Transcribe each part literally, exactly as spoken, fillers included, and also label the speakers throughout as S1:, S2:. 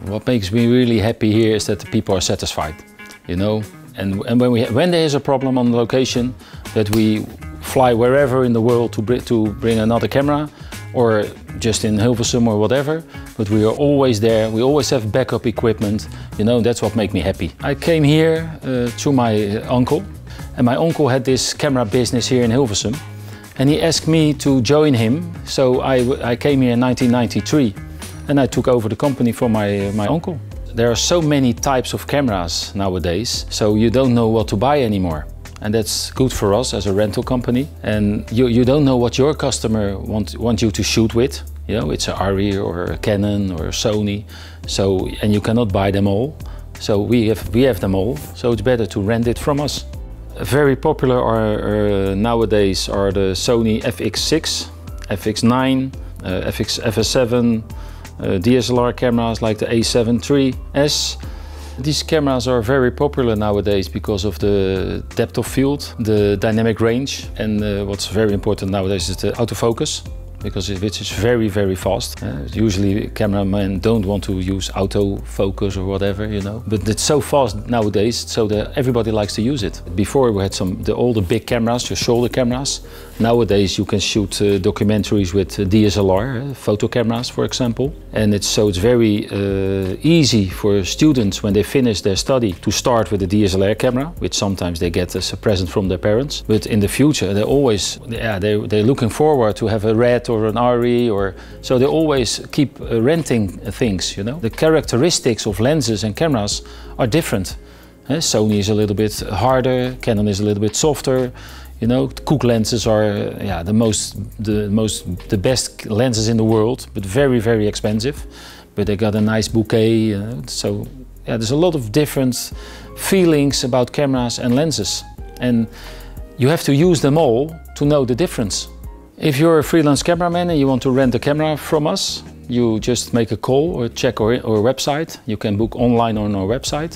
S1: what makes me really happy here is that the people are satisfied, you know. And, and when, we, when there is a problem on location, that we fly wherever in the world to, br to bring another camera, or just in Hilversum or whatever, but we are always there, we always have backup equipment, you know, that's what makes me happy. I came here uh, through my uncle, and my uncle had this camera business here in Hilversum, and he asked me to join him, so I, I came here in nineteen ninety-three, and I took over the company from my, my uncle. There are so many types of cameras nowadays, so you don't know what to buy anymore. And that's good for us as a rental company. And you, you don't know what your customer want, want you to shoot with. You know, it's an R I or a Canon or a Sony. So, and you cannot buy them all. So we have, we have them all. So it's better to rent it from us. Very popular are, uh, nowadays are the Sony F X six, F X nine, uh, F X, F S seven, uh, D S L R cameras like the A seven three S. These cameras are very popular nowadays because of the depth of field, the dynamic range, and uh, what's very important nowadays is the autofocus, because it, which is very, very fast. Uh, usually cameramen don't want to use autofocus or whatever, you know. But it's so fast nowadays, so that everybody likes to use it. Before we had some, the, all the big cameras, your shoulder cameras. Nowadays you can shoot uh, documentaries with uh, D S L R, uh, photo cameras for example. And it's, so it's very uh, easy for students when they finish their study to start with a D S L R camera, which sometimes they get as a present from their parents. But in the future they're always, yeah, they, they're looking forward to have a Red or an R I, or so they always keep uh, renting things, you know. The characteristics of lenses and cameras are different. Uh, Sony is a little bit harder, Canon is a little bit softer. You know, Cook lenses are uh, yeah, the most, the most, the best lenses in the world, but very, very expensive. But they got a nice bouquet. Uh, so yeah, there's a lot of different feelings about cameras and lenses, and you have to use them all to know the difference. If you're a freelance cameraman and you want to rent a camera from us, you just make a call or check our, our website. You can book online on our website.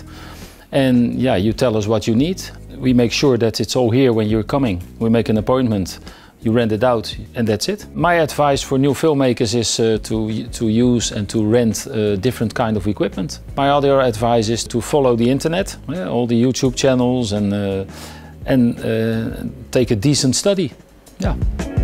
S1: And yeah, you tell us what you need. We make sure that it's all here when you're coming. We make an appointment, you rent it out, and that's it. My advice for new filmmakers is uh, to, to use and to rent uh, different kind of equipment. My other advice is to follow the internet, yeah, all the YouTube channels, and, uh, and uh, take a decent study. Yeah.